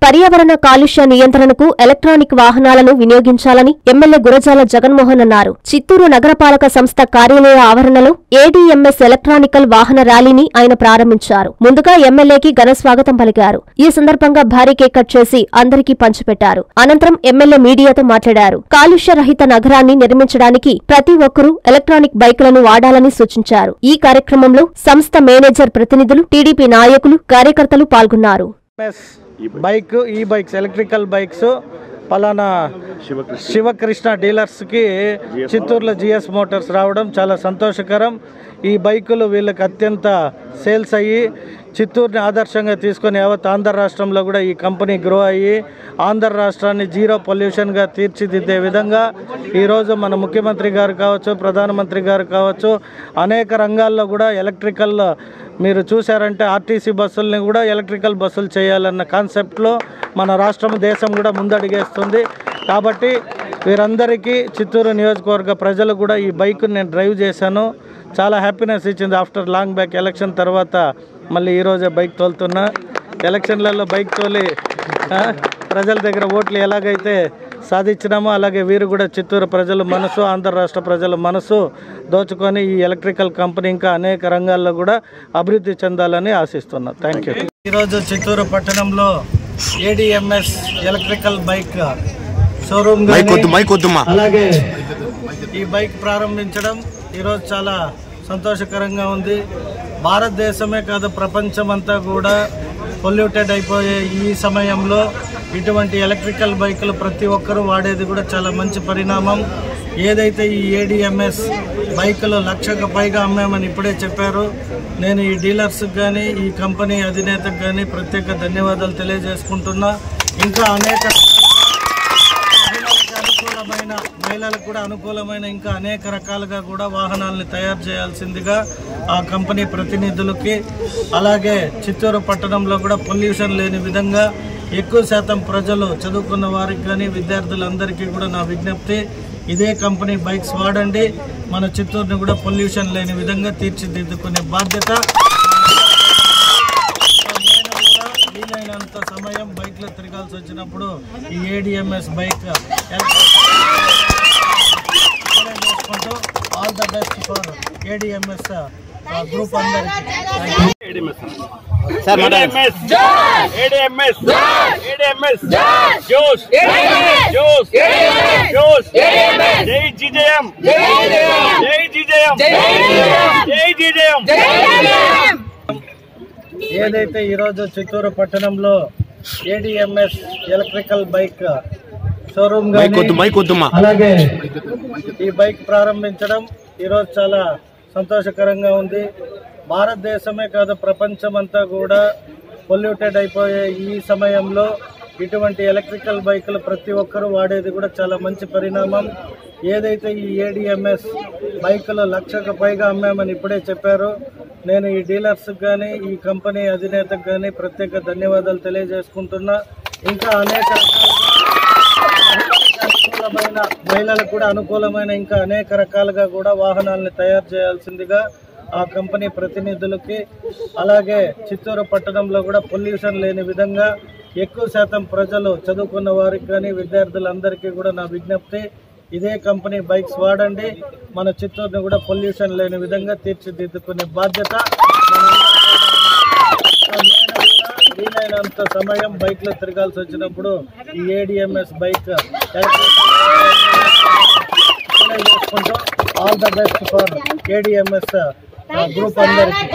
పర్యావరణ కాలుష్య నియంత్రణకు ఎలక్ట్రానిక్ వాహనాలను వినియోగించాలని ఎమ్మెల్యే గురజాల జగన్మోహన్ అన్నారు. చిత్తూరు నగరపాలక సంస్థ కార్యాలయ ఆవరణలో ఏడీఎంఎస్ ఎలక్ట్రానికల్ వాహన ర్యాలీని ఆయన ప్రారంభించారు. ముందుగా ఎమ్మెల్యేకి ఘన స్వాగతం పలికారు. ఈ సందర్భంగా భారీ కేక్ కట్ చేసి అందరికీ పంచిపెట్టారు. అనంతరం ఎమ్మెల్యే మీడియాతో మాట్లాడారు. కాలుష్య రహిత నగరాన్ని నిర్మించడానికి ప్రతి ఒక్కరూ ఎలక్ట్రానిక్ బైకులను వాడాలని సూచించారు. ఈ కార్యక్రమంలో సంస్థ మేనేజర్ ప్రతినిధులు, టీడీపీ నాయకులు, కార్యకర్తలు పాల్గొన్నారు. ఈ బైక్స్ ఎలక్ట్రికల్ బైక్స్ పలానా శివకృష్ణ డీలర్స్కి చిత్తూరులో జిఎస్ మోటార్స్ రావడం చాలా సంతోషకరం. ఈ బైకులు వీళ్ళకి అత్యంత సేల్స్ అయ్యి చిత్తూరుని ఆదర్శంగా తీసుకొని యావత్ ఆంధ్ర రాష్ట్రంలో కూడా ఈ కంపెనీ గ్రో అయ్యి ఆంధ్ర రాష్ట్రాన్ని జీరో పొల్యూషన్గా తీర్చిదిద్దే విధంగా ఈరోజు మన ముఖ్యమంత్రి గారు కావచ్చు, ప్రధానమంత్రి గారు కావచ్చు, అనేక రంగాల్లో కూడా ఎలక్ట్రికల్ మీరు చూశారంటే ఆర్టీసీ బస్సుల్ని కూడా ఎలక్ట్రికల్ బస్సులు చేయాలన్న కాన్సెప్ట్లో మన రాష్ట్రం, దేశం కూడా ముందడుగేస్తుంది. కాబట్టి వీరందరికీ చిత్తూరు నియోజకవర్గ ప్రజలు కూడా ఈ బైక్ని నేను డ్రైవ్ చేశాను. చాలా హ్యాపీనెస్ ఇచ్చింది. ఆఫ్టర్ లాంగ్ బ్యాక్ ఎలక్షన్ తర్వాత మళ్ళీ ఈరోజే బైక్ తోలుతున్నా. ఎలక్షన్లలో బైక్ తోలి ప్రజల దగ్గర ఓట్లు ఎలాగైతే సాధించినామో అలాగే వీరు కూడా చిత్తూరు ప్రజల మనసు, ఆంధ్ర రాష్ట్ర ప్రజల మనసు దోచుకొని ఈ ఎలక్ట్రికల్ కంపెనీ ఇంకా అనేక రంగాల్లో కూడా అభివృద్ధి చెందాలని ఆశిస్తున్నా. Thank you. ఈరోజు చిత్తూరు పట్టణంలో ఏడీఎంఎస్ ఎలక్ట్రికల్ బైక్ షోరూమ్ అలాగే ఈ బైక్ ప్రారంభించడం ఈరోజు చాలా సంతోషకరంగా ఉంది. భారతదేశమే కాదు ప్రపంచం అంతా కూడా పొల్యూటెడ్ అయిపోయే ఈ సమయంలో ఇటువంటి ఎలక్ట్రికల్ బైకులు ప్రతి ఒక్కరూ వాడేది కూడా చాలా మంచి పరిణామం. ఏదైతే ఈ ఏడీఎంఎస్ బైకులు 1,00,000కు పైగా అమ్మామని ఇప్పుడే చెప్పారు. నేను ఈ డీలర్స్కి కానీ ఈ కంపెనీ అధినేతకు కానీ ప్రత్యేక ధన్యవాదాలు తెలియజేసుకుంటున్నా. ఇంకా అనేక మహిళలకు కూడా అనుకూలమైన ఇంకా అనేక రకాలుగా కూడా వాహనాలను తయారు చేయాల్సిందిగా ఆ కంపెనీ ప్రతినిధులకి, అలాగే చిత్తూరు పట్టణంలో కూడా పొల్యూషన్ లేని విధంగా ఎక్కువ శాతం ప్రజలు, చదువుకున్న వారికి కానీ విద్యార్థులందరికీ కూడా నా విజ్ఞప్తి, ఇదే కంపెనీ బైక్స్ వాడండి. మన చిత్తూరుని కూడా పొల్యూషన్ లేని విధంగా తీర్చిదిద్దుకునే బాధ్యత. వీలైనంత సమయం బైక్లో తిరగాల్సి వచ్చినప్పుడు ఈ ADMS bike all the best for ADMS group అందరికీ. ఏదైతే ఈరోజు చిత్తూరు పట్టణంలో ఏడీఎంఎస్ ఎలక్ట్రికల్ బైక్ షోరూమ్ అలాగే ఈ బైక్ ప్రారంభించడం ఈరోజు చాలా సంతోషకరంగా ఉంది. భారతదేశమే కాదు ప్రపంచం అంతా కూడా పొల్యూటెడ్ అయిపోయే ఈ సమయంలో ఇటువంటి ఎలక్ట్రికల్ బైకులు ప్రతి ఒక్కరూ వాడేది కూడా చాలా మంచి పరిణామం. ఏదైతే ఈ ఏడీఎంఎస్ బైకులు 1,00,000కు పైగా అమ్మామని ఇప్పుడే చెప్పారు. నేను ఈ డీలర్స్కి కానీ ఈ కంపెనీ అధినేతకు కానీ ప్రత్యేక ధన్యవాదాలు తెలియజేసుకుంటున్నా. ఇంకా అనేక మహిళలకు కూడా అనుకూలమైన ఇంకా అనేక రకాలుగా కూడా వాహనాలను తయారు చేయాల్సిందిగా ఆ కంపెనీ ప్రతినిధులకి, అలాగే చిత్తూరు పట్టణంలో కూడా పొల్యూషన్ లేని విధంగా ఎక్కువ శాతం ప్రజలు, చదువుకున్న వారికి కానీ విద్యార్థులందరికీ కూడా నా విజ్ఞప్తి, ఇదే కంపెనీ బైక్స్ వాడండి. మన చిత్తూరుని కూడా పొల్యూషన్ లేని విధంగా తీర్చిదిద్దుకునే బాధ్యత. వీలైనంత సమయం బైక్లో తిరగాల్సి వచ్చినప్పుడు ఈ ఏడీఎంఎస్ బైక్ చేసుకుంటూ all the best for ADMS group అందరికీ.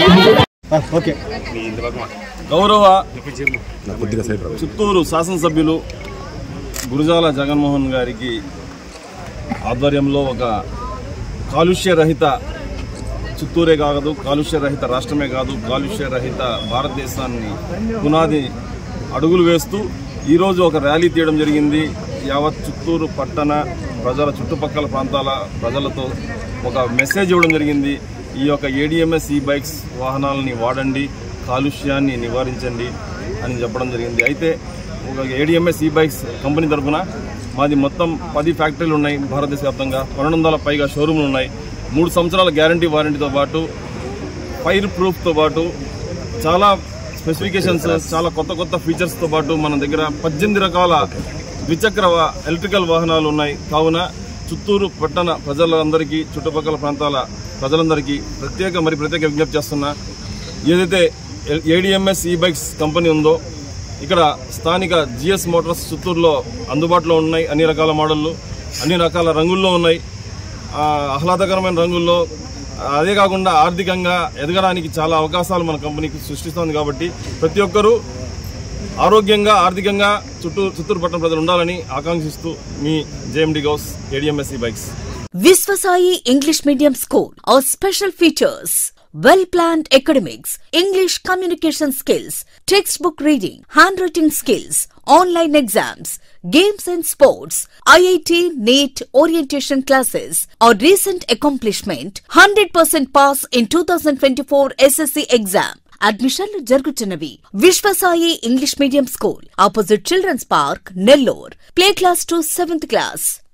గౌరవ చిత్తూరు శాసనసభ్యులు గురజాల జగన్మోహన్ గారికి ఆధ్వర్యంలో ఒక కాలుష్య రహిత చిత్తూరే కాదు, కాలుష్య రహిత రాష్ట్రమే కాదు, కాలుష్య రహిత భారతదేశాన్ని పునాది అడుగులు వేస్తూ ఈరోజు ఒక ర్యాలీ తీయడం జరిగింది. యావత్ చిత్తూరు పట్టణ ప్రజల, చుట్టుపక్కల ప్రాంతాల ప్రజలతో ఒక మెసేజ్ ఇవ్వడం జరిగింది. ఈ యొక్క ఏడీఎంఎస్ ఈ బైక్స్ వాహనాలని వాడండి, కాలుష్యాన్ని నివారించండి అని చెప్పడం జరిగింది. అయితే ఒక ఏడీఎంఎస్ ఈ బైక్స్ కంపెనీ తరఫున మాది మొత్తం 10 ఫ్యాక్టరీలు ఉన్నాయి భారతదేశ వ్యాప్తంగా, 200 పైగా షోరూమ్లు ఉన్నాయి. 3 సంవత్సరాల గ్యారంటీ వారంటీతో పాటు ఫైర్ ప్రూఫ్తో పాటు చాలా స్పెసిఫికేషన్స్, చాలా కొత్త కొత్త ఫీచర్స్తో పాటు మన దగ్గర 18 రకాల ద్విచక్ర ఎలక్ట్రికల్ వాహనాలు ఉన్నాయి. కావున చిత్తూరు పట్టణ ప్రజలందరికీ, చుట్టుపక్కల ప్రాంతాల ప్రజలందరికీ ప్రత్యేక విజ్ఞప్తి చేస్తున్నా, ఏదైతే ఏడిఎంఎస్ ఈ బైక్స్ కంపెనీ ఉందో ఇక్కడ స్థానిక జిఎస్ మోటార్స్ చిత్తూరులో అందుబాటులో ఉన్నాయి. అన్ని రకాల మోడళ్లు, అన్ని రకాల రంగుల్లో ఉన్నాయి, ఆహ్లాదకరమైన రంగుల్లో. అదే కాకుండా ఆర్థికంగా ఎదగడానికి చాలా అవకాశాలు మన కంపెనీకి సృష్టిస్తుంది. కాబట్టి ప్రతి ఒక్కరూ ఆరోగ్యంగా, ఆర్థికంగా చిత్తూరు పట్టణ ప్రజలు ఉండాలని ఆకాంక్షిస్తూ మీ JMD Ghouse, ADMS e bikes. Viswasai English Medium School. Our special features: well-planned academics, English communication skills, textbook reading, handwriting skills, online exams, games and sports, IIT, NEET orientation classes. Our recent accomplishment: 100% pass in 2024 SSC exam. అడ్మిషన్లు జరుగుతున్నవి. Viswasai English medium school, opposite children's park, Nellore. Play class to 7th class.